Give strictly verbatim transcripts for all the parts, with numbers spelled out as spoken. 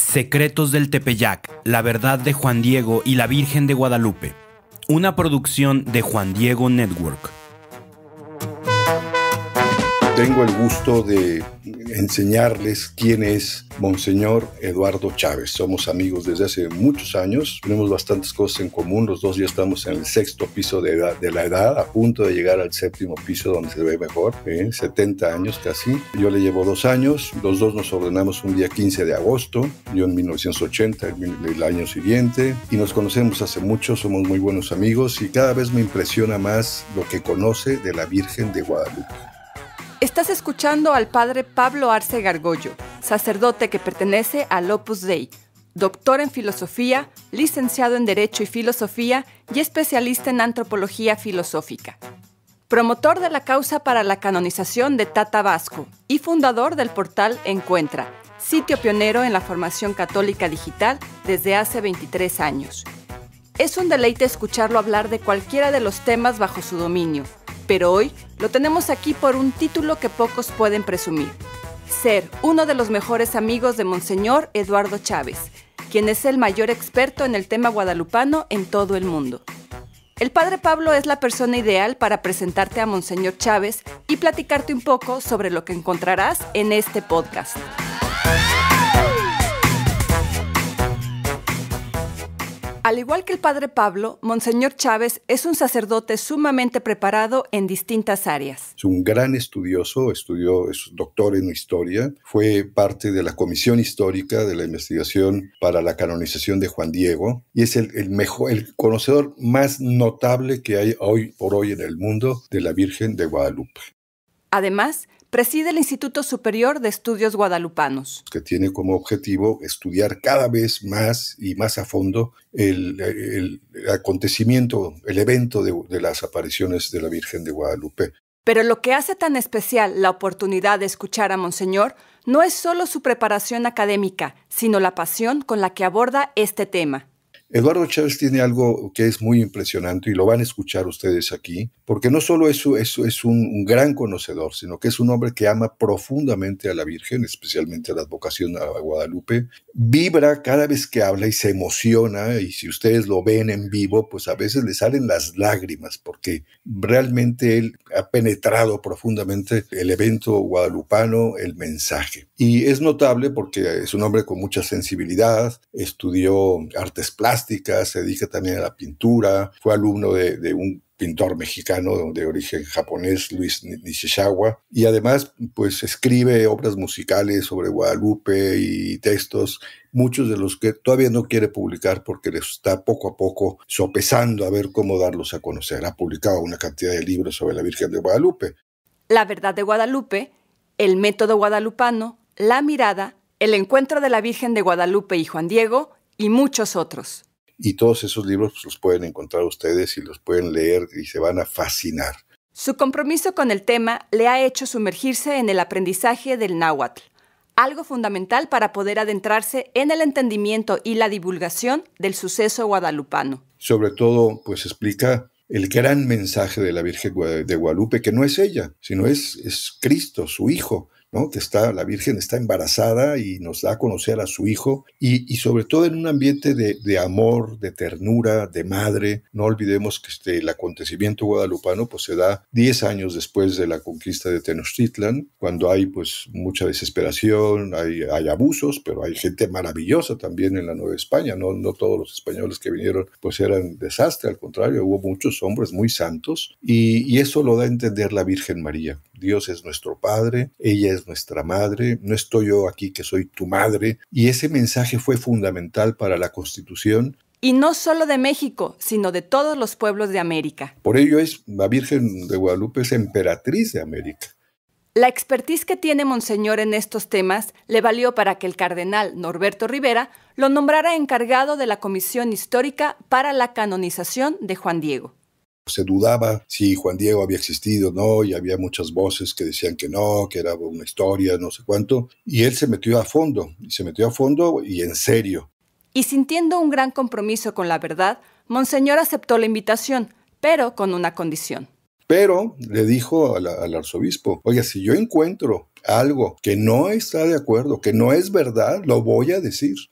Secretos del Tepeyac, la verdad de Juan Diego y la Virgen de Guadalupe. Una producción de Juan Diego Network. Tengo el gusto de enseñarles quién es Monseñor Eduardo Chávez. Somos amigos desde hace muchos años, tenemos bastantes cosas en común. Los dos ya estamos en el sexto piso de, edad, de la edad, a punto de llegar al séptimo piso donde se ve mejor, ¿eh? setenta años casi. Yo le llevo dos años, los dos nos ordenamos un día quince de agosto, yo en mil novecientos ochenta, el, el año siguiente, y nos conocemos hace mucho, somos muy buenos amigos y cada vez me impresiona más lo que conoce de la Virgen de Guadalupe. Estás escuchando al padre Pablo Arce Gargollo, sacerdote que pertenece al Opus Dei, doctor en filosofía, licenciado en Derecho y Filosofía y especialista en antropología filosófica. Promotor de la causa para la canonización de Tata Vasco y fundador del portal Encuentra, sitio pionero en la formación católica digital desde hace veintitrés años. Es un deleite escucharlo hablar de cualquiera de los temas bajo su dominio, pero hoy lo tenemos aquí por un título que pocos pueden presumir: ser uno de los mejores amigos de Monseñor Eduardo Chávez, quien es el mayor experto en el tema guadalupano en todo el mundo. El padre Pablo es la persona ideal para presentarte a Monseñor Chávez y platicarte un poco sobre lo que encontrarás en este podcast. Al igual que el padre Pablo, Monseñor Chávez es un sacerdote sumamente preparado en distintas áreas. Es un gran estudioso, estudió, es doctor en historia, fue parte de la comisión histórica de la investigación para la canonización de Juan Diego y es el, el mejor, el conocedor más notable que hay hoy por hoy en el mundo de la Virgen de Guadalupe. Además, preside el Instituto Superior de Estudios Guadalupanos, que tiene como objetivo estudiar cada vez más y más a fondo el, el, el acontecimiento, el evento de, de las apariciones de la Virgen de Guadalupe. Pero lo que hace tan especial la oportunidad de escuchar a Monseñor no es solo su preparación académica, sino la pasión con la que aborda este tema. Eduardo Chávez tiene algo que es muy impresionante y lo van a escuchar ustedes aquí, porque no solo es, es, es un, un gran conocedor, sino que es un hombre que ama profundamente a la Virgen, especialmente a la advocación a Guadalupe. Vibra cada vez que habla y se emociona, y si ustedes lo ven en vivo, pues a veces le salen las lágrimas, porque realmente él ha penetrado profundamente el evento guadalupano, el mensaje. Y es notable porque es un hombre con mucha sensibilidad, estudió artes plásticas, se dedica también a la pintura, fue alumno de, de un pintor mexicano de origen japonés, Luis Nishizawa, y además pues escribe obras musicales sobre Guadalupe y textos, muchos de los que todavía no quiere publicar porque le está poco a poco sopesando a ver cómo darlos a conocer. Ha publicado una cantidad de libros sobre la Virgen de Guadalupe. La verdad de Guadalupe, el método guadalupano, la mirada, el encuentro de la Virgen de Guadalupe y Juan Diego y muchos otros. Y todos esos libros pues, los pueden encontrar ustedes y los pueden leer y se van a fascinar. Su compromiso con el tema le ha hecho sumergirse en el aprendizaje del náhuatl, algo fundamental para poder adentrarse en el entendimiento y la divulgación del suceso guadalupano. Sobre todo, pues explica el gran mensaje de la Virgen de Guadalupe, que no es ella, sino es, es Cristo, su Hijo, ¿no? Que está, la Virgen está embarazada y nos da a conocer a su Hijo y, y sobre todo en un ambiente de, de amor, de ternura, de madre. No olvidemos que este, el acontecimiento guadalupano pues, se da diez años después de la conquista de Tenochtitlan, cuando hay pues, mucha desesperación, hay, hay abusos, pero hay gente maravillosa también en la Nueva España. No, no todos los españoles que vinieron pues, eran desastre, al contrario, hubo muchos hombres muy santos y, y eso lo da a entender la Virgen María. Dios es nuestro Padre, ella es nuestra Madre, no estoy yo aquí que soy tu madre, y ese mensaje fue fundamental para la Constitución. Y no solo de México, sino de todos los pueblos de América. Por ello es, la Virgen de Guadalupe es emperatriz de América. La expertise que tiene Monseñor en estos temas le valió para que el cardenal Norberto Rivera lo nombrara encargado de la Comisión Histórica para la canonización de Juan Diego. Se dudaba si Juan Diego había existido o no, y había muchas voces que decían que no, que era una historia, no sé cuánto, y él se metió a fondo, y se metió a fondo y en serio. Y sintiendo un gran compromiso con la verdad, Monseñor aceptó la invitación, pero con una condición. Pero le dijo a la, al arzobispo, oiga, si yo encuentro algo que no está de acuerdo, que no es verdad, lo voy a decir.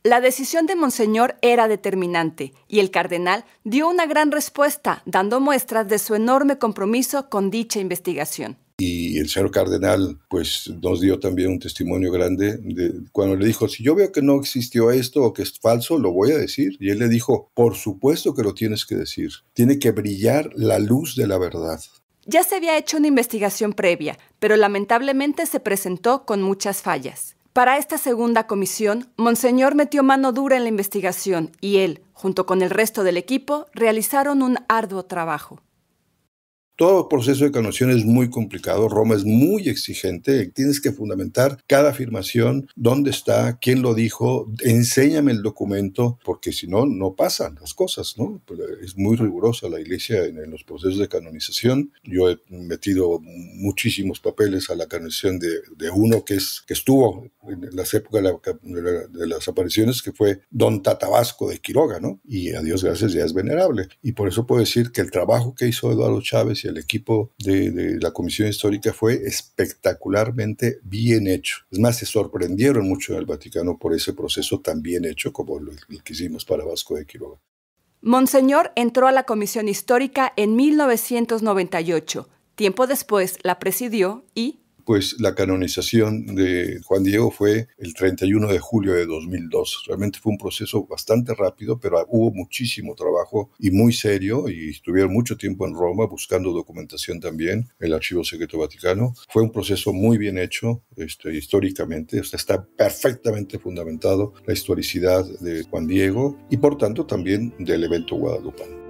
La decisión de Monseñor era determinante y el cardenal dio una gran respuesta, dando muestras de su enorme compromiso con dicha investigación. Y el señor cardenal pues nos dio también un testimonio grande de cuando le dijo, si yo veo que no existió esto o que es falso, lo voy a decir. Y él le dijo, por supuesto que lo tienes que decir. Tiene que brillar la luz de la verdad. Ya se había hecho una investigación previa, pero lamentablemente se presentó con muchas fallas. Para esta segunda comisión, Monseñor metió mano dura en la investigación y él, junto con el resto del equipo, realizaron un arduo trabajo. Todo proceso de canonización es muy complicado, Roma es muy exigente, tienes que fundamentar cada afirmación, dónde está, quién lo dijo, enséñame el documento, porque si no, no pasan las cosas, ¿no? Es muy rigurosa la Iglesia en, en los procesos de canonización. Yo he metido muchísimos papeles a la canonización de, de uno que, es, que estuvo en las épocas de, la, de, la, de las apariciones, que fue Don Tatabasco de Quiroga, ¿no? Y a Dios gracias ya es venerable. Y por eso puedo decir que el trabajo que hizo Eduardo Chávez y el equipo de, de la Comisión Histórica fue espectacularmente bien hecho. Es más, se sorprendieron mucho en el Vaticano por ese proceso tan bien hecho como el, el que hicimos para Vasco de Quiroga. Monseñor entró a la Comisión Histórica en mil novecientos noventa y ocho. Tiempo después la presidió y... Pues la canonización de Juan Diego fue el treinta y uno de julio de dos mil dos. Realmente fue un proceso bastante rápido, pero hubo muchísimo trabajo y muy serio, y estuvieron mucho tiempo en Roma buscando documentación también, el Archivo Secreto Vaticano. Fue un proceso muy bien hecho este, históricamente, o sea, está perfectamente fundamentado la historicidad de Juan Diego y por tanto también del evento guadalupano.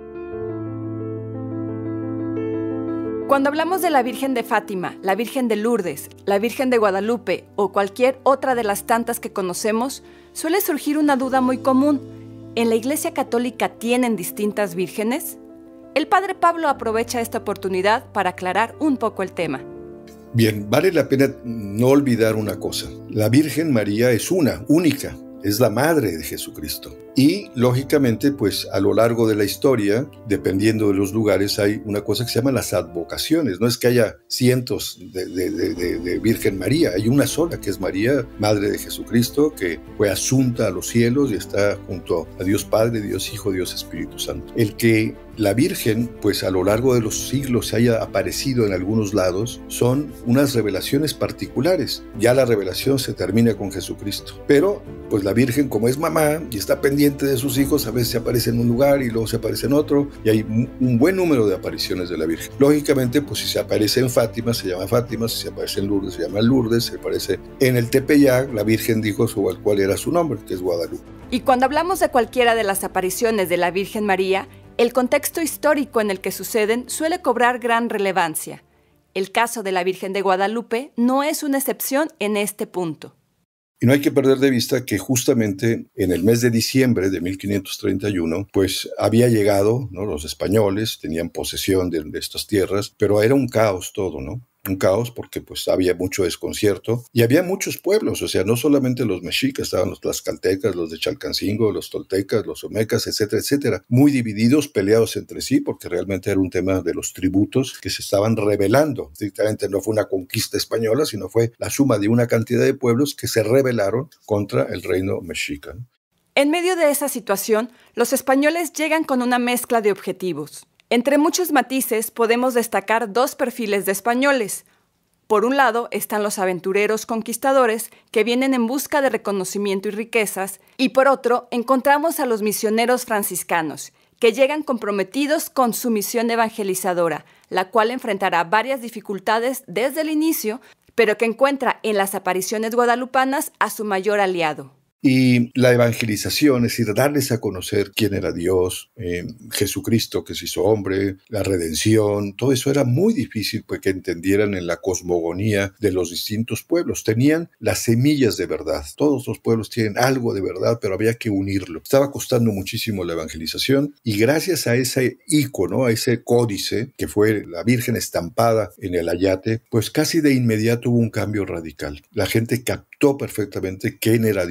Cuando hablamos de la Virgen de Fátima, la Virgen de Lourdes, la Virgen de Guadalupe o cualquier otra de las tantas que conocemos, suele surgir una duda muy común. ¿En la Iglesia Católica tienen distintas vírgenes? El Padre Pablo aprovecha esta oportunidad para aclarar un poco el tema. Bien, vale la pena no olvidar una cosa. La Virgen María es una, única. Es la madre de Jesucristo. Y, lógicamente, pues a lo largo de la historia, dependiendo de los lugares, hay una cosa que se llama las advocaciones. No es que haya cientos de, de, de, de Virgen María, hay una sola que es María, madre de Jesucristo, que fue asunta a los cielos y está junto a Dios Padre, Dios Hijo, Dios Espíritu Santo. El que la Virgen, pues a lo largo de los siglos se haya aparecido en algunos lados, son unas revelaciones particulares. Ya la revelación se termina con Jesucristo. Pero, pues la Virgen, como es mamá y está pendiente de sus hijos, a veces se aparece en un lugar y luego se aparece en otro, y hay un buen número de apariciones de la Virgen. Lógicamente, pues si se aparece en Fátima, se llama Fátima, si se aparece en Lourdes, se llama Lourdes, si aparece en el Tepeyac, la Virgen dijo sobre cuál era su nombre, que es Guadalupe. Y cuando hablamos de cualquiera de las apariciones de la Virgen María, el contexto histórico en el que suceden suele cobrar gran relevancia. El caso de la Virgen de Guadalupe no es una excepción en este punto. Y no hay que perder de vista que justamente en el mes de diciembre de mil quinientos treinta y uno, pues había llegado, ¿no? Los españoles tenían posesión de, de estas tierras, pero era un caos todo, ¿no? Un caos porque pues había mucho desconcierto y había muchos pueblos, o sea, no solamente los mexicas, estaban los tlaxcaltecas, los de Chalcancingo, los toltecas, los olmecas, etcétera, etcétera, muy divididos, peleados entre sí, porque realmente era un tema de los tributos que se estaban rebelando. Estrictamente no fue una conquista española, sino fue la suma de una cantidad de pueblos que se rebelaron contra el reino mexica. En medio de esa situación, los españoles llegan con una mezcla de objetivos. Entre muchos matices podemos destacar dos perfiles de españoles. Por un lado están los aventureros conquistadores que vienen en busca de reconocimiento y riquezas, y por otro encontramos a los misioneros franciscanos, que llegan comprometidos con su misión evangelizadora, la cual enfrentará varias dificultades desde el inicio, pero que encuentra en las apariciones guadalupanas a su mayor aliado. Y la evangelización, es decir, darles a conocer quién era Dios, eh, Jesucristo que se hizo hombre, la redención, todo eso era muy difícil pues, que entendieran en la cosmogonía de los distintos pueblos. Tenían las semillas de verdad. Todos los pueblos tienen algo de verdad, pero había que unirlo. Estaba costando muchísimo la evangelización y gracias a ese icono, a ese códice que fue la Virgen estampada en el ayate, pues casi de inmediato hubo un cambio radical. La gente captó perfectamente quién era Dios,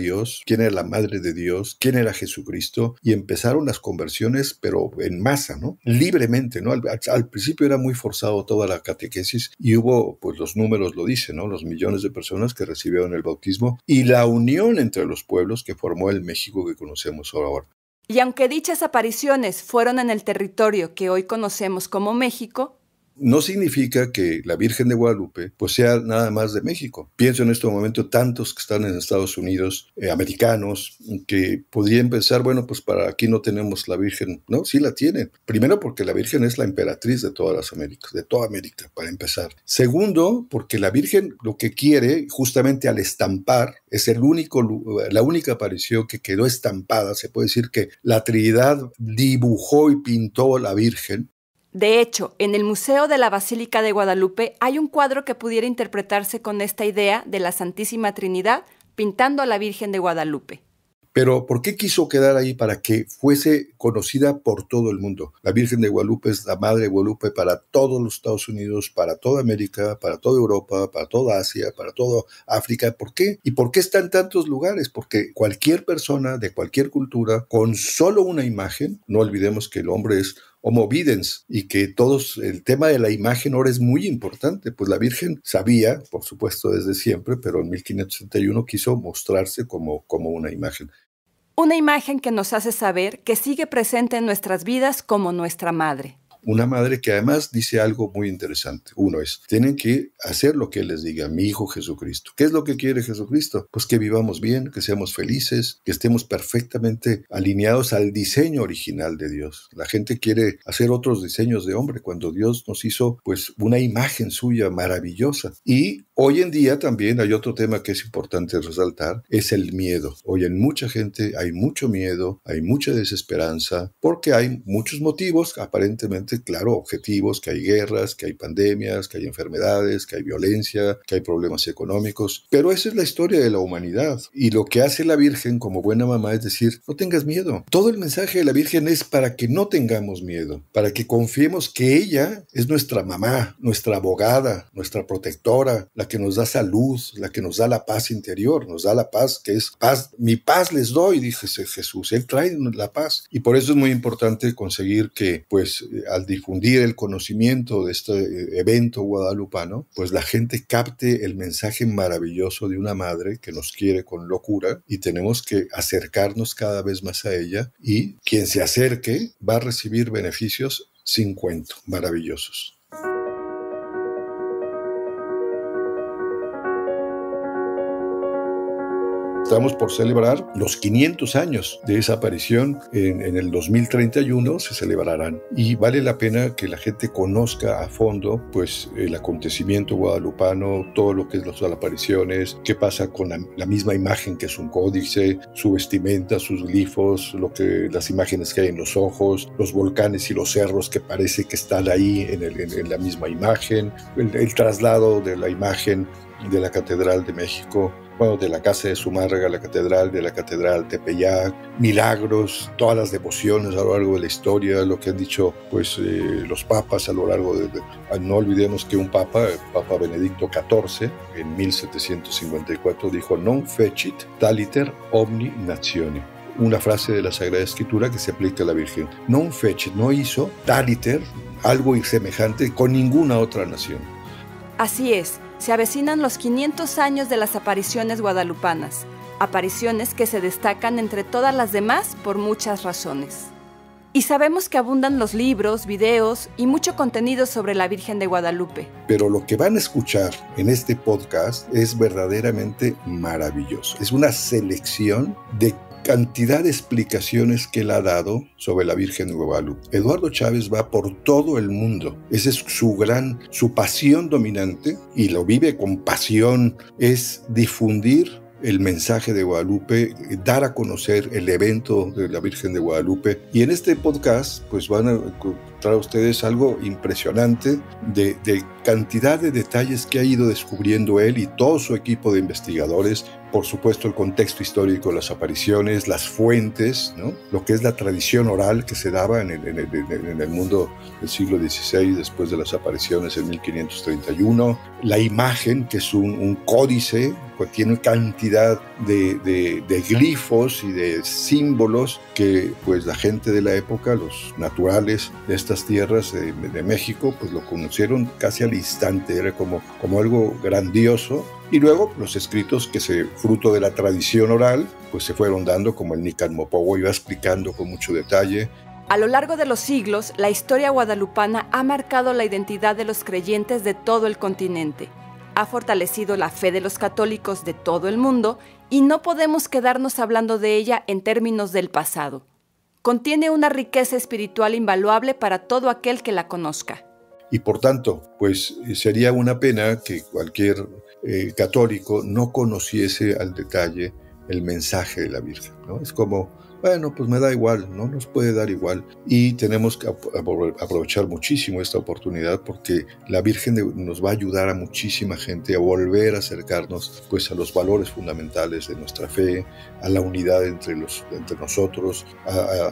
quién era la Madre de Dios, quién era Jesucristo, y empezaron las conversiones, pero en masa, ¿no? Libremente, ¿no? Al, al principio era muy forzado toda la catequesis y hubo, pues los números lo dicen, ¿no? Los millones de personas que recibieron el bautismo y la unión entre los pueblos que formó el México que conocemos ahora. Y aunque dichas apariciones fueron en el territorio que hoy conocemos como México, no significa que la Virgen de Guadalupe pues sea nada más de México. Pienso en este momento tantos que están en Estados Unidos, eh, americanos, que podrían pensar, bueno, pues para aquí no tenemos la Virgen. No, sí la tienen. Primero porque la Virgen es la emperatriz de todas las Américas, de toda América, para empezar. Segundo, porque la Virgen lo que quiere, justamente al estampar, es el único, la única aparición que quedó estampada. Se puede decir que la Trinidad dibujó y pintó a la Virgen. De hecho, en el Museo de la Basílica de Guadalupe hay un cuadro que pudiera interpretarse con esta idea de la Santísima Trinidad pintando a la Virgen de Guadalupe. Pero ¿por qué quiso quedar ahí? Para que fuese conocida por todo el mundo. La Virgen de Guadalupe es la Madre de Guadalupe para todos los Estados Unidos, para toda América, para toda Europa, para toda Asia, para toda África. ¿Por qué? ¿Y por qué está en tantos lugares? Porque cualquier persona de cualquier cultura, con solo una imagen, no olvidemos que el hombre es Homo videns, y que todos, el tema de la imagen ahora es muy importante, pues la Virgen sabía, por supuesto desde siempre, pero en mil quinientos setenta y uno quiso mostrarse como, como una imagen. Una imagen que nos hace saber que sigue presente en nuestras vidas como nuestra madre. Una madre que además dice algo muy interesante. Uno es, tienen que hacer lo que Él les diga, mi Hijo Jesucristo. ¿Qué es lo que quiere Jesucristo? Pues que vivamos bien, que seamos felices, que estemos perfectamente alineados al diseño original de Dios. La gente quiere hacer otros diseños de hombre cuando Dios nos hizo pues una imagen suya maravillosa. Y hoy en día también hay otro tema que es importante resaltar, es el miedo. Hoy en mucha gente hay mucho miedo, hay mucha desesperanza, porque hay muchos motivos aparentemente claro, objetivos, que hay guerras, que hay pandemias, que hay enfermedades, que hay violencia, que hay problemas económicos. Pero esa es la historia de la humanidad. Y lo que hace la Virgen como buena mamá es decir, no tengas miedo. Todo el mensaje de la Virgen es para que no tengamos miedo, para que confiemos que ella es nuestra mamá, nuestra abogada, nuestra protectora, la que nos da salud, la que nos da la paz interior, nos da la paz que es paz. Mi paz les doy, dice Jesús. Él trae la paz. Y por eso es muy importante conseguir que, pues, al difundir el conocimiento de este evento guadalupano, pues la gente capte el mensaje maravilloso de una madre que nos quiere con locura y tenemos que acercarnos cada vez más a ella y quien se acerque va a recibir beneficios sin cuento, maravillosos. Estamos por celebrar los quinientos años de esa aparición. En, en el dos mil treinta y uno se celebrarán y vale la pena que la gente conozca a fondo pues el acontecimiento guadalupano, todo lo que es las apariciones, qué pasa con la, la misma imagen que es un códice, su vestimenta, sus glifos, lo que, las imágenes que hay en los ojos, los volcanes y los cerros que parece que están ahí en, el, en, en la misma imagen, el, el traslado de la imagen de la Catedral de México, bueno, de la Casa de Zumárraga a la Catedral, de la Catedral de Tepeyac, milagros, todas las devociones a lo largo de la historia, lo que han dicho pues eh, los papas a lo largo de, de... No olvidemos que un papa, el Papa Benedicto catorce, en mil setecientos cincuenta y cuatro dijo «Non fecit taliter omni natione». Una frase de la Sagrada Escritura que se aplica a la Virgen. «Non fecit», no hizo taliter, algo semejante con ninguna otra nación. Así es. Se avecinan los quinientos años de las apariciones guadalupanas, apariciones que se destacan entre todas las demás por muchas razones. Y sabemos que abundan los libros, videos y mucho contenido sobre la Virgen de Guadalupe. Pero lo que van a escuchar en este podcast es verdaderamente maravilloso. Es una selección de cantidad de explicaciones que él ha dado sobre la Virgen de Guadalupe. Eduardo Chávez va por todo el mundo. Esa es su gran, su pasión dominante y lo vive con pasión, es difundir el mensaje de Guadalupe, dar a conocer el evento de la Virgen de Guadalupe. Y en este podcast, pues van a encontrar a ustedes algo impresionante de, de cantidad de detalles que ha ido descubriendo él y todo su equipo de investigadores. Por supuesto, el contexto histórico de las apariciones, las fuentes, ¿no? Lo que es la tradición oral que se daba en el, en el, en el mundo del siglo dieciséis después de las apariciones en mil quinientos treinta y uno, la imagen, que es un, un códice, que tiene cantidad de, de, de glifos y de símbolos que pues la gente de la época, los naturales de estas tierras de, de México, pues lo conocieron casi al instante, era como, como algo grandioso. Y luego los escritos que se, fruto de la tradición oral, pues se fueron dando, como el Nican Mopohuo iba explicando con mucho detalle. A lo largo de los siglos, la historia guadalupana ha marcado la identidad de los creyentes de todo el continente. Ha fortalecido la fe de los católicos de todo el mundo y no podemos quedarnos hablando de ella en términos del pasado. Contiene una riqueza espiritual invaluable para todo aquel que la conozca. Y por tanto, pues sería una pena que cualquier eh, católico no conociese al detalle el mensaje de la Virgen, ¿no? Es como, bueno, pues me da igual, no nos puede dar igual. Y tenemos que aprovechar muchísimo esta oportunidad porque la Virgen nos va a ayudar a muchísima gente a volver a acercarnos pues a los valores fundamentales de nuestra fe, a la unidad entre, los, entre nosotros, a,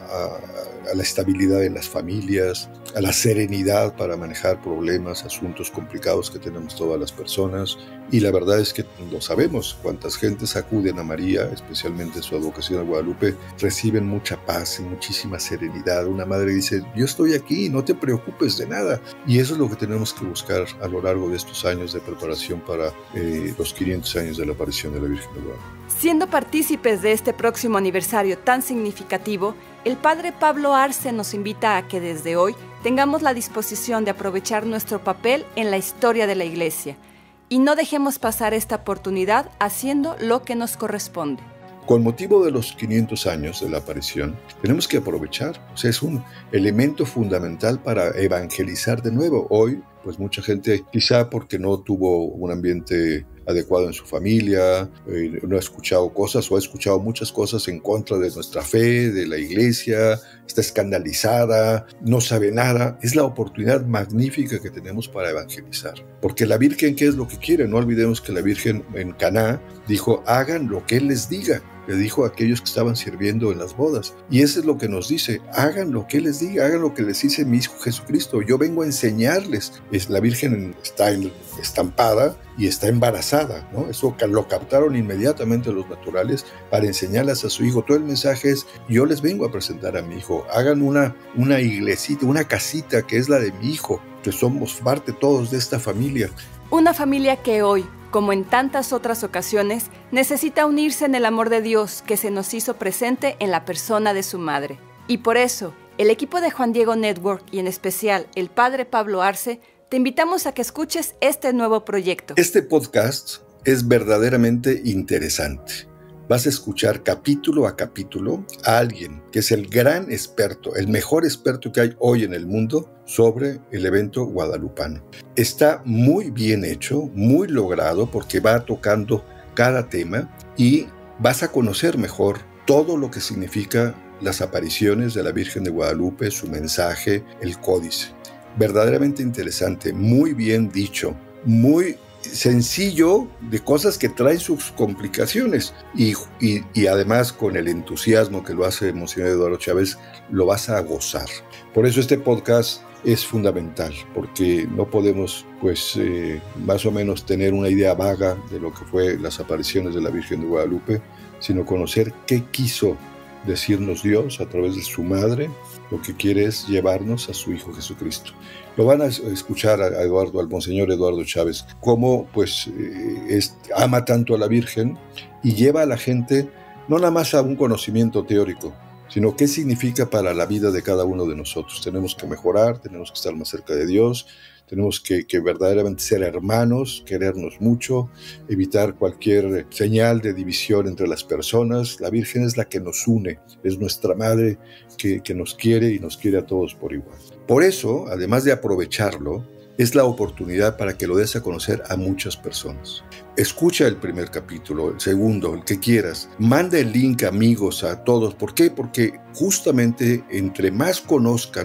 a, a la estabilidad en las familias, a la serenidad para manejar problemas, asuntos complicados que tenemos todas las personas. Y la verdad es que lo sabemos, cuántas gentes acuden a María, especialmente su advocación a Guadalupe, reciben mucha paz y muchísima serenidad. Una madre dice, yo estoy aquí, no te preocupes de nada. Y eso es lo que tenemos que buscar a lo largo de estos años de preparación para eh, los quinientos años de la aparición de la Virgen de Guadalupe. Siendo partícipes de este próximo aniversario tan significativo, el Padre Pablo Arce nos invita a que desde hoy tengamos la disposición de aprovechar nuestro papel en la historia de la Iglesia y no dejemos pasar esta oportunidad haciendo lo que nos corresponde. Con motivo de los quinientos años de la aparición, tenemos que aprovechar, o sea, es un elemento fundamental para evangelizar de nuevo. Hoy, pues mucha gente, quizá porque no tuvo un ambiente adecuado en su familia, eh, no ha escuchado cosas o ha escuchado muchas cosas en contra de nuestra fe, de la iglesia, está escandalizada, no sabe nada. Es la oportunidad magnífica que tenemos para evangelizar. Porque la Virgen, ¿qué es lo que quiere? No olvidemos que la Virgen en Caná dijo, hagan lo que Él les diga. Le dijo a aquellos que estaban sirviendo en las bodas. Y eso es lo que nos dice, hagan lo que Él les diga, hagan lo que les dice mi Hijo Jesucristo. Yo vengo a enseñarles. Es, la Virgen está estampada y está embarazada, ¿no? Eso lo captaron inmediatamente los naturales para enseñarles a su hijo. Todo el mensaje es, yo les vengo a presentar a mi hijo. Hagan una, una iglesita, una casita que es la de mi hijo, que somos parte todos de esta familia. Una familia que hoy, como en tantas otras ocasiones, necesita unirse en el amor de Dios que se nos hizo presente en la persona de su madre. Y por eso, el equipo de Juan Diego Network y en especial el Padre Pablo Arce, te invitamos a que escuches este nuevo proyecto. Este podcast es verdaderamente interesante. Vas a escuchar capítulo a capítulo a alguien que es el gran experto, el mejor experto que hay hoy en el mundo sobre el evento guadalupano. Está muy bien hecho, muy logrado porque va tocando cada tema y vas a conocer mejor todo lo que significa las apariciones de la Virgen de Guadalupe, su mensaje, el códice. Verdaderamente interesante, muy bien dicho, muy sencillo, de cosas que traen sus complicaciones y, y, y además con el entusiasmo que lo hace Monseñor Eduardo Chávez lo vas a gozar. Por eso este podcast es fundamental, porque no podemos pues eh, más o menos tener una idea vaga de lo que fue las apariciones de la Virgen de Guadalupe, sino conocer qué quiso decirnos Dios a través de su madre. Lo que quiere es llevarnos a su Hijo Jesucristo. Lo van a escuchar a Eduardo, al Monseñor Eduardo Chávez, cómo pues eh, es, ama tanto a la Virgen y lleva a la gente no nada más a un conocimiento teórico, sino qué significa para la vida de cada uno de nosotros. Tenemos que mejorar, tenemos que estar más cerca de Dios, tenemos que, que verdaderamente ser hermanos, querernos mucho, evitar cualquier señal de división entre las personas. La Virgen es la que nos une, es nuestra madre que, que nos quiere y nos quiere a todos por igual. Por eso, además de aprovecharlo, es la oportunidad para que lo des a conocer a muchas personas. Escucha el primer capítulo, el segundo, el que quieras. Manda el link, amigos, a todos. ¿Por qué? Porque justamente entre más conozcan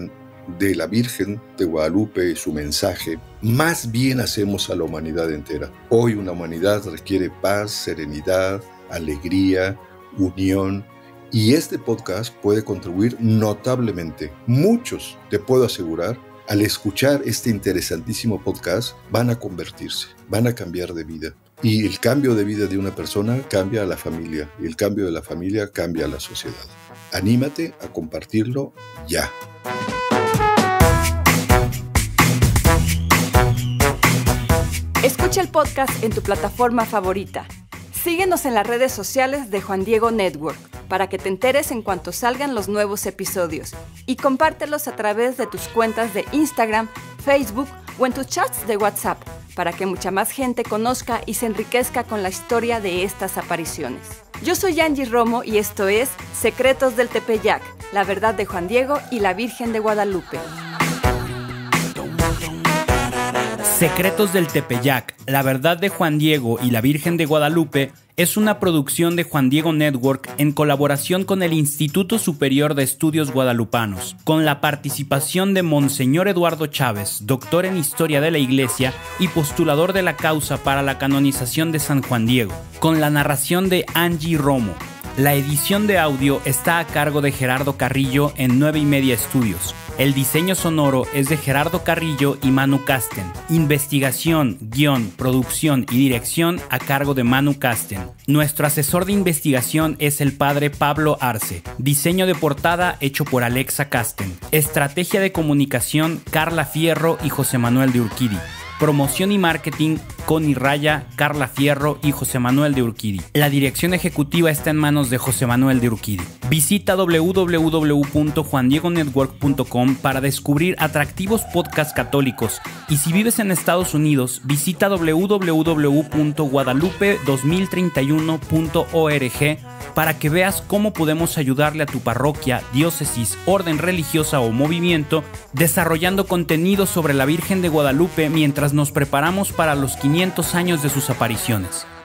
de la Virgen de Guadalupe y su mensaje, más bien hacemos a la humanidad entera. Hoy una humanidad requiere paz, serenidad, alegría, unión, y este podcast puede contribuir notablemente. Muchos, te puedo asegurar, al escuchar este interesantísimo podcast, van a convertirse, van a cambiar de vida. Y el cambio de vida de una persona cambia a la familia, y el cambio de la familia cambia a la sociedad. Anímate a compartirlo ya. Escucha el podcast en tu plataforma favorita. Síguenos en las redes sociales de Juan Diego Network para que te enteres en cuanto salgan los nuevos episodios y compártelos a través de tus cuentas de Instagram, Facebook o en tus chats de WhatsApp para que mucha más gente conozca y se enriquezca con la historia de estas apariciones. Yo soy Angie Romo y esto es Secretos del Tepeyac, la verdad de Juan Diego y la Virgen de Guadalupe. Secretos del Tepeyac, la verdad de Juan Diego y la Virgen de Guadalupe es una producción de Juan Diego Network en colaboración con el Instituto Superior de Estudios Guadalupanos, con la participación de Monseñor Eduardo Chávez, doctor en Historia de la Iglesia y postulador de la causa para la canonización de San Juan Diego, con la narración de Angie Romo. La edición de audio está a cargo de Gerardo Carrillo en nueve y media Estudios. El diseño sonoro es de Gerardo Carrillo y Manu Casten. Investigación, guión, producción y dirección a cargo de Manu Casten. Nuestro asesor de investigación es el padre Pablo Arce. Diseño de portada hecho por Alexa Casten. Estrategia de comunicación Carla Fierro y José Manuel de Urquidi. Promoción y marketing, Connie Raya, Carla Fierro y José Manuel de Urquidi. La dirección ejecutiva está en manos de José Manuel de Urquidi. Visita doble u doble u doble u punto juan diego network punto com para descubrir atractivos podcasts católicos. Y si vives en Estados Unidos, visita doble u doble u doble u punto guadalupe dos mil treinta y uno punto org para que veas cómo podemos ayudarle a tu parroquia, diócesis, orden religiosa o movimiento desarrollando contenido sobre la Virgen de Guadalupe mientras nos preparamos para los quinientos años de sus apariciones.